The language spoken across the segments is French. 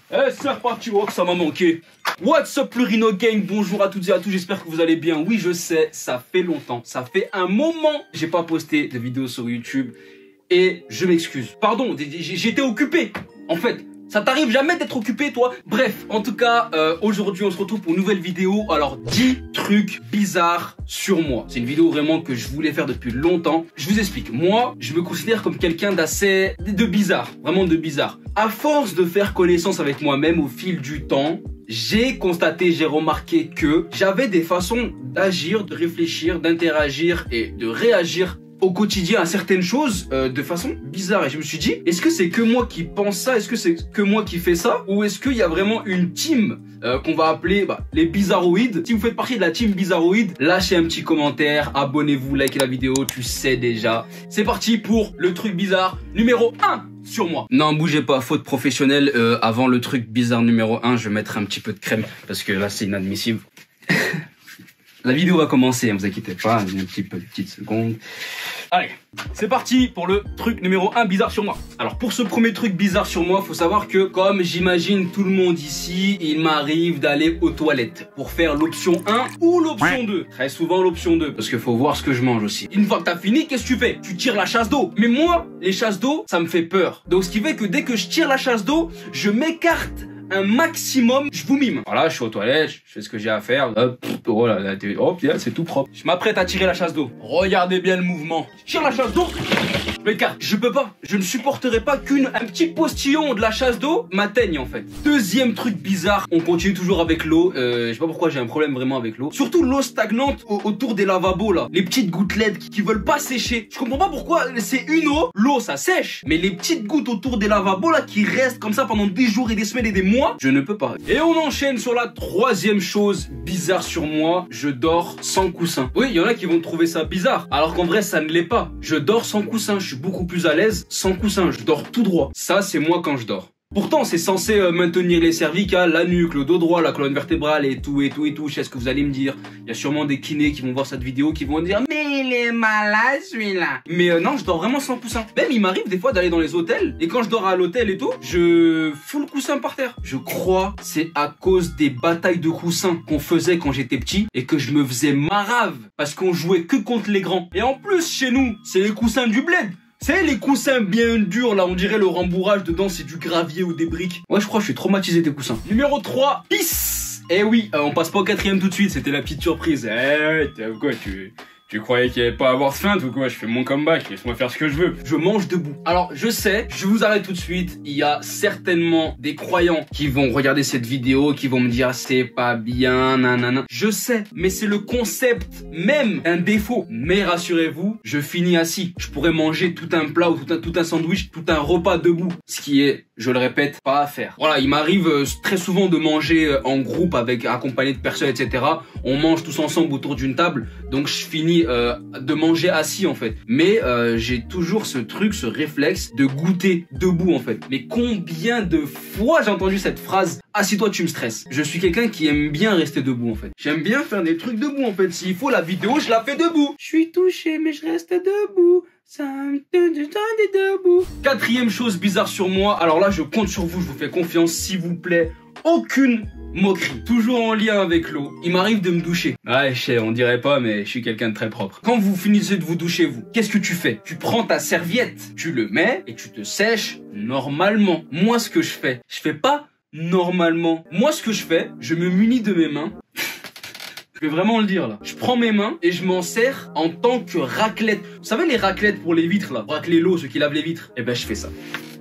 Eh, c'est reparti, oh, que ça m'a manqué. What's up, le Rhino Gang? Bonjour à toutes et à tous, j'espère que vous allez bien. Oui, je sais, ça fait longtemps, ça fait un moment que j'ai pas posté de vidéo sur YouTube. Et je m'excuse. Pardon, j'étais occupé. En fait, ça t'arrive jamais d'être occupé, toi? Bref, en tout cas, aujourd'hui, on se retrouve pour une nouvelle vidéo. Alors, 10 trucs bizarres sur moi. C'est une vidéo vraiment que je voulais faire depuis longtemps. Je vous explique. Moi, je me considère comme quelqu'un d'assez... de bizarre. Vraiment de bizarre. À force de faire connaissance avec moi-même au fil du temps, j'ai constaté, j'ai remarqué que j'avais des façons d'agir, de réfléchir, d'interagir et de réagir au quotidien à certaines choses de façon bizarre. Et je me suis dit, est-ce que c'est que moi qui pense ça? Est-ce que c'est que moi qui fais ça? Ou est-ce qu'il y a vraiment une team qu'on va appeler les bizarroïdes? Si vous faites partie de la team bizarroïde, lâchez un petit commentaire, abonnez-vous, likez la vidéo, tu sais déjà. C'est parti pour le truc bizarre numéro 1 sur moi. Non, bougez pas, faute professionnelle. Avant le truc bizarre numéro 1, je vais mettre un petit peu de crème parce que là c'est inadmissible. La vidéo va commencer, hein, vous inquiétez pas, une petite seconde. Allez, c'est parti pour le truc numéro 1 bizarre sur moi. Alors pour ce premier truc bizarre sur moi, faut savoir que comme j'imagine tout le monde ici, il m'arrive d'aller aux toilettes pour faire l'option 1 ou l'option 2. Très souvent l'option 2, parce qu'il faut voir ce que je mange aussi. Une fois que t'as fini, qu'est-ce que tu fais? Tu tires la chasse d'eau. Mais moi, les chasses d'eau, ça me fait peur. Donc ce qui fait que dès que je tire la chasse d'eau, je m'écarte un maximum, je vous mime. Voilà, je suis aux toilettes, je fais ce que j'ai à faire. Hop, oh là là, hop, c'est tout propre. Je m'apprête à tirer la chasse d'eau. Regardez bien le mouvement. Je tire la chasse d'eau. Je m'écarte. Je peux pas. Je ne supporterai pas un petit postillon de la chasse d'eau m'atteigne en fait. Deuxième truc bizarre. On continue toujours avec l'eau. Je sais pas pourquoi j'ai un problème vraiment avec l'eau. Surtout l'eau stagnante autour des lavabos là. Les petites gouttelettes qui veulent pas sécher. Je comprends pas pourquoi c'est une eau. L'eau ça sèche. Mais les petites gouttes autour des lavabos là qui restent comme ça pendant des jours et des semaines et des mois. Je ne peux pas. Et on enchaîne sur la troisième chose bizarre sur moi. Je dors sans coussin. Oui, il y en a qui vont trouver ça bizarre. Alors qu'en vrai, ça ne l'est pas. Je dors sans coussin. Je suis beaucoup plus à l'aise sans coussin. Je dors tout droit. Ça, c'est moi quand je dors. Pourtant, c'est censé maintenir les cervicales, la nuque, le dos droit, la colonne vertébrale et tout et tout et tout. Je sais ce que vous allez me dire. Il y a sûrement des kinés qui vont voir cette vidéo qui vont dire « Mais il est malade celui-là !» Mais non, je dors vraiment sans coussin. Même il m'arrive des fois d'aller dans les hôtels. Et quand je dors à l'hôtel et tout, je fous le coussin par terre. Je crois c'est à cause des batailles de coussins qu'on faisait quand j'étais petit et que je me faisais marave parce qu'on jouait que contre les grands. Et en plus, chez nous, c'est les coussins du bled. C'est les coussins bien durs, là, on dirait le rembourrage dedans, c'est du gravier ou des briques. Ouais, je crois que je suis traumatisé des coussins. Numéro 3, pisse. Eh oui, on passe pas au 4e tout de suite, c'était la petite surprise. Eh, quoi, tu croyais qu'il allait pas avoir de feinte ou quoi? Je fais mon comeback, laisse-moi faire ce que je veux. Je mange debout. Alors, je sais, je vous arrête tout de suite. Il y a certainement des croyants qui vont regarder cette vidéo, qui vont me dire c'est pas bien, nanana. Je sais, mais c'est le concept même, un défaut. Mais rassurez-vous, je finis assis. Je pourrais manger tout un plat ou tout un sandwich, tout un repas debout. Ce qui est, je le répète, pas à faire. Voilà, il m'arrive très souvent de manger en groupe accompagné de personnes, etc. On mange tous ensemble autour d'une table, donc je finis de manger assis en fait. Mais j'ai toujours ce réflexe de goûter debout en fait. Mais combien de fois j'ai entendu cette phrase « Assis-toi, tu me stresses ». Je suis quelqu'un qui aime bien rester debout en fait. J'aime bien faire des trucs debout en fait. S'il faut la vidéo, je la fais debout. Je suis touché mais je reste debout. Ça me donne du temps d'être debout. 4e chose bizarre sur moi. Alors là, je compte sur vous, je vous fais confiance, s'il vous plaît. Aucune moquerie. Toujours en lien avec l'eau. Il m'arrive de me doucher. Ouais, je sais, on dirait pas, mais je suis quelqu'un de très propre. Quand vous finissez de vous doucher, vous, qu'est-ce que tu fais? Tu prends ta serviette, tu le mets et tu te sèches normalement. Moi, ce que je fais pas normalement. Moi, ce que je fais, je me munis de mes mains. Je vais vraiment le dire là. Je prends mes mains et je m'en sers en tant que raclette. Vous savez les raclettes pour les vitres là, pour racler l'eau, ceux qui lavent les vitres? Eh ben je fais ça.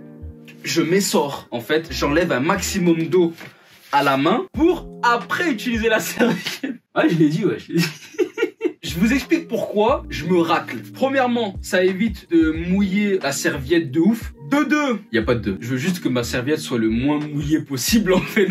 Je m'essore. En fait, j'enlève un maximum d'eau à la main pour après utiliser la serviette. Ah, je l'ai dit, ouais, je l'ai dit. Je vous explique pourquoi je me racle. Premièrement, ça évite de mouiller la serviette de ouf. De deux, il n'y a pas de deux. Je veux juste que ma serviette soit le moins mouillée possible en fait.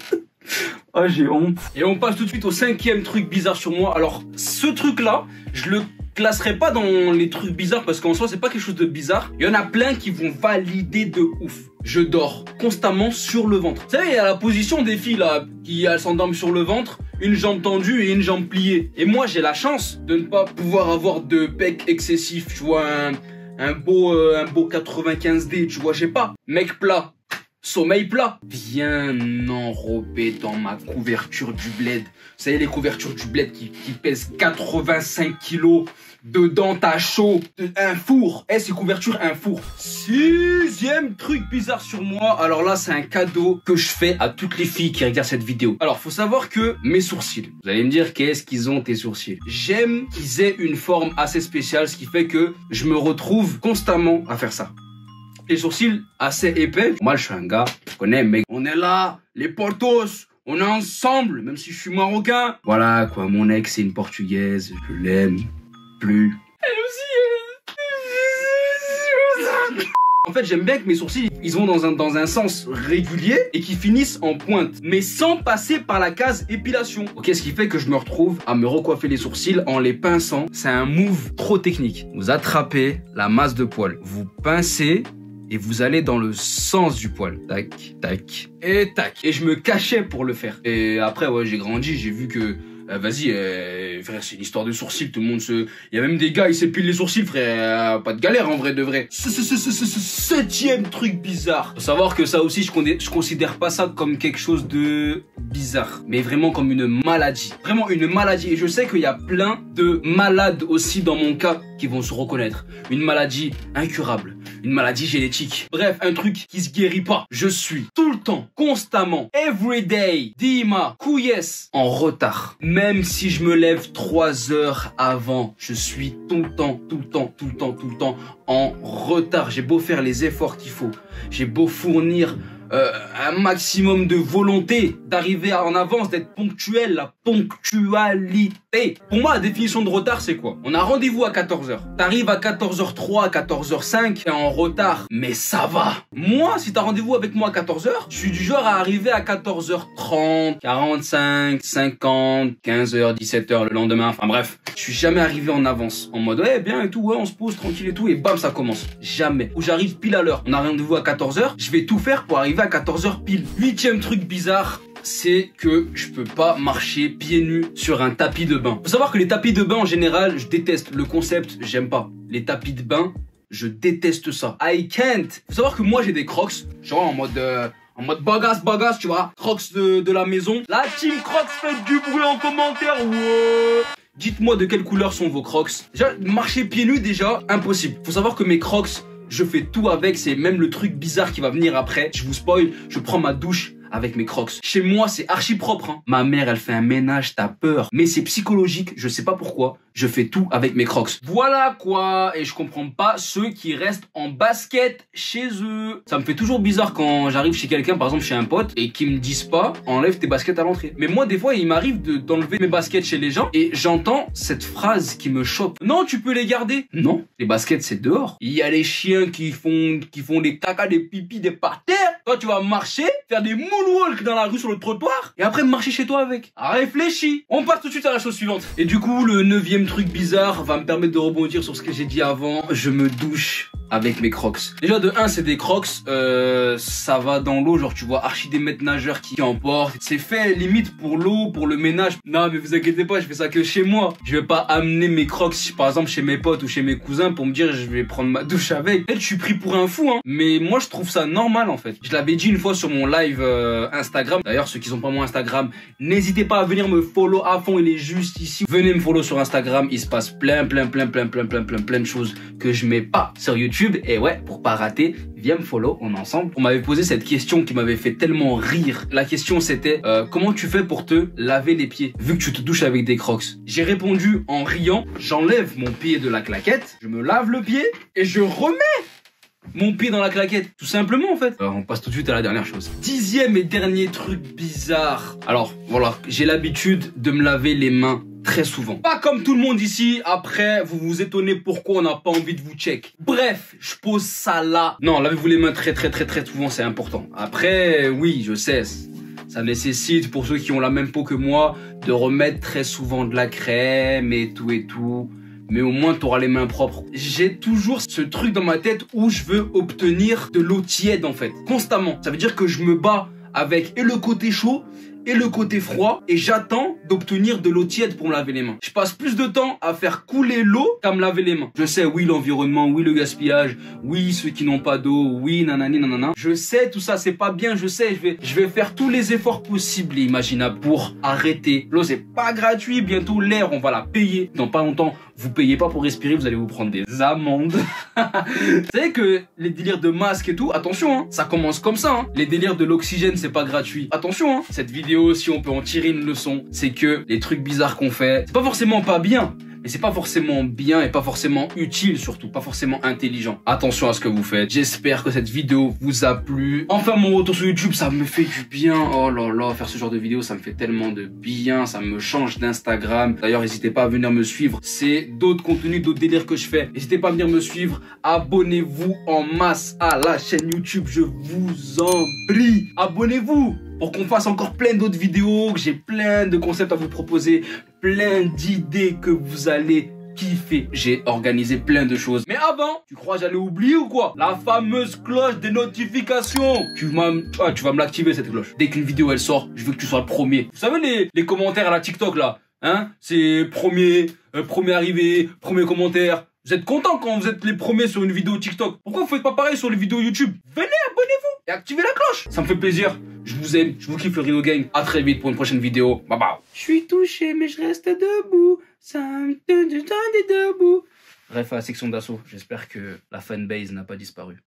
Ah, j'ai honte. Et on passe tout de suite au 5e truc bizarre sur moi. Alors, ce truc-là, je le classerai pas dans les trucs bizarres parce qu'en soi, c'est pas quelque chose de bizarre. Il y en a plein qui vont valider de ouf. Je dors constamment sur le ventre. Vous savez, il y a la position des filles là, qui elles s'endorment sur le ventre, une jambe tendue et une jambe pliée. Et moi, j'ai la chance de ne pas pouvoir avoir de pec excessif. Tu vois, un beau 95D, tu vois, je sais pas. Mec plat. sommeil plat, bien enrobé dans ma couverture du bled. Vous savez, les couvertures du bled qui pèsent 85 kilos. Dedans, t'as chaud, un four. Eh, c'est couverture, un four. 6e truc bizarre sur moi. Alors là, c'est un cadeau que je fais à toutes les filles qui regardent cette vidéo. Alors, faut savoir que mes sourcils, vous allez me dire, qu'est-ce qu'ils ont tes sourcils? J'aime qu'ils aient une forme assez spéciale, ce qui fait que je me retrouve constamment à faire ça. Les sourcils assez épais. Moi, je suis un gars, je connais, mec. On est là, les potos. On est ensemble, même si je suis marocain. Voilà, quoi, mon ex, c'est une portugaise. Je l'aime. Plus. Elle aussi. En fait, j'aime bien que mes sourcils, ils vont dans un sens régulier et qui finissent en pointe, mais sans passer par la case épilation. Ok, ce qui fait que je me retrouve à me recoiffer les sourcils en les pinçant. C'est un move trop technique. Vous attrapez la masse de poils, vous pincez et vous allez dans le sens du poil. Tac, tac et tac. Et je me cachais pour le faire. Et après, ouais, j'ai grandi, j'ai vu que vas-y, frère, c'est une histoire de sourcils, tout le monde se... Il y a même des gars, ils s'épilent les sourcils, frère, pas de galère en vrai de vrai. 7e truc bizarre. Faut savoir que ça aussi, je considère pas ça comme quelque chose de bizarre, mais vraiment comme une maladie. Vraiment une maladie. Et je sais qu'il y a plein de malades aussi dans mon cas qui vont se reconnaître. Une maladie incurable, une maladie génétique. Bref, un truc qui se guérit pas. Je suis tout le temps, constamment, everyday, Dima, Kouyes, en retard. Même si je me lève 3 heures avant, je suis tout le temps en retard. J'ai beau faire les efforts qu'il faut, j'ai beau fournir un maximum de volonté d'arriver en avance, d'être ponctuel, la ponctualité. Pour moi, la définition de retard, c'est quoi? On a rendez-vous à 14h. T'arrives à 14h03, à 14h05, t'es en retard. Mais ça va. Moi, si t'as rendez-vous avec moi à 14h, je suis du genre à arriver à 14h30, 45, 50, 15h, 17h le lendemain. Enfin bref, je suis jamais arrivé en avance. En mode, ouais, bien et tout, ouais, on se pose tranquille et tout, et bam, ça commence. Jamais. Où j'arrive pile à l'heure. On a rendez-vous à 14h, je vais tout faire pour arriver à 14h pile. 8e truc bizarre, c'est que je peux pas marcher pieds nus sur un tapis de bain. Faut savoir que les tapis de bain en général, je déteste le concept, j'aime pas. Les tapis de bain, je déteste ça. I can't. Faut savoir que moi j'ai des Crocs, genre en mode bagasse, tu vois, Crocs de la maison. La team Crocs, faites du bruit en commentaire. Ouais. Dites-moi de quelle couleur sont vos Crocs. Déjà, marcher pieds nus déjà, impossible. Faut savoir que mes Crocs, je fais tout avec, c'est même le truc bizarre qui va venir après. Je vous spoil, je prends ma douche avec mes Crocs. Chez moi, c'est archi propre, hein. Ma mère, elle fait un ménage, t'as peur. Mais c'est psychologique, je sais pas pourquoi. Je fais tout avec mes Crocs. Voilà quoi. Et je comprends pas ceux qui restent en basket chez eux. Ça me fait toujours bizarre quand j'arrive chez quelqu'un, par exemple chez un pote, et qu'ils me disent pas, enlève tes baskets à l'entrée. Mais moi, des fois, il m'arrive d'enlever mes baskets chez les gens, et j'entends cette phrase qui me choque. Non, tu peux les garder. Non, les baskets, c'est dehors. Il y a les chiens qui font des caca, des pipis, des par terre. Toi, tu vas marcher, faire des moonwalk dans la rue sur le trottoir, et après marcher chez toi avec. Réfléchis. On passe tout de suite à la chose suivante. Et du coup, le 9e truc bizarre va me permettre de rebondir sur ce que j'ai dit avant. Je me douche avec mes Crocs. Déjà de 1, c'est des Crocs, ça va dans l'eau, genre tu vois archi des maîtres nageurs qui emportent. C'est fait limite pour l'eau, pour le ménage. Non mais vous inquiétez pas, je fais ça que chez moi. Je vais pas amener mes Crocs par exemple chez mes potes ou chez mes cousins pour me dire je vais prendre ma douche avec. Peut-être je suis pris pour un fou hein. Mais moi je trouve ça normal en fait. Je l'avais dit une fois sur mon live Instagram. D'ailleurs ceux qui sont pas mon Instagram, n'hésitez pas à venir me follow à fond, il est juste ici. Venez me follow sur Instagram, il se passe plein de choses que je mets pas sur YouTube. Et ouais, pour pas rater, viens me follow, on est ensemble. On m'avait posé cette question qui m'avait fait tellement rire. La question c'était comment tu fais pour te laver les pieds vu que tu te douches avec des Crocs? J'ai répondu en riant, j'enlève mon pied de la claquette, je me lave le pied et je remets mon pied dans la claquette, tout simplement en fait. On passe tout de suite à la dernière chose. 10e et dernier truc bizarre. Alors voilà, j'ai l'habitude de me laver les mains très souvent. Pas comme tout le monde ici, après vous vous étonnez pourquoi on n'a pas envie de vous check. Bref, je pose ça là. Non, lavez-vous les mains très souvent, c'est important. Après, oui, je sais, ça nécessite pour ceux qui ont la même peau que moi de remettre très souvent de la crème et tout. Mais au moins, tu auras les mains propres. J'ai toujours ce truc dans ma tête où je veux obtenir de l'eau tiède, en fait. Constamment. Ça veut dire que je me bats avec et le côté chaud et le côté froid et j'attends d'obtenir de l'eau tiède pour me laver les mains. Je passe plus de temps à faire couler l'eau qu'à me laver les mains. Je sais, oui, l'environnement, oui, le gaspillage, oui, ceux qui n'ont pas d'eau, oui, nanani, nanana. Je sais, tout ça, c'est pas bien, je sais, je vais faire tous les efforts possibles et imaginables pour arrêter. L'eau, c'est pas gratuit, bientôt l'air, on va la payer. Dans pas longtemps, vous payez pas pour respirer, vous allez vous prendre des amendes. Vous savez que les délires de masques et tout, attention, hein, ça commence comme ça. Hein. Les délires de l'oxygène, c'est pas gratuit. Attention, hein. Cette vidéo, si on peut en tirer une leçon, c'est que les trucs bizarres qu'on fait, c'est pas forcément pas bien. Mais c'est pas forcément bien et pas forcément utile surtout, pas forcément intelligent. Attention à ce que vous faites. J'espère que cette vidéo vous a plu. Enfin, mon retour sur YouTube, ça me fait du bien. Oh là là, faire ce genre de vidéo, ça me fait tellement de bien. Ça me change d'Instagram. D'ailleurs, n'hésitez pas à venir me suivre. C'est d'autres contenus, d'autres délires que je fais. N'hésitez pas à venir me suivre. Abonnez-vous en masse à la chaîne YouTube. Je vous en prie. Abonnez-vous pour qu'on fasse encore plein d'autres vidéos, que j'ai plein de concepts à vous proposer, plein d'idées que vous allez kiffer. J'ai organisé plein de choses. Mais avant, tu crois que j'allais oublier ou quoi? La fameuse cloche des notifications. Tu vas me l'activer cette cloche. Dès qu'une vidéo elle sort, je veux que tu sois le premier. Vous savez les commentaires à la TikTok là, hein? C'est premier arrivé, premier commentaire. Vous êtes content quand vous êtes les premiers sur une vidéo TikTok. Pourquoi vous faites pas pareil sur les vidéos YouTube? Venez, abonnez-vous et activez la cloche. Ça me fait plaisir. Je vous aime, je vous kiffe le Rhino Gang. À très vite pour une prochaine vidéo. Bye bye. Je suis touché mais je reste debout. Ça me donne debout. Bref, à la section d'assaut, j'espère que la fanbase n'a pas disparu.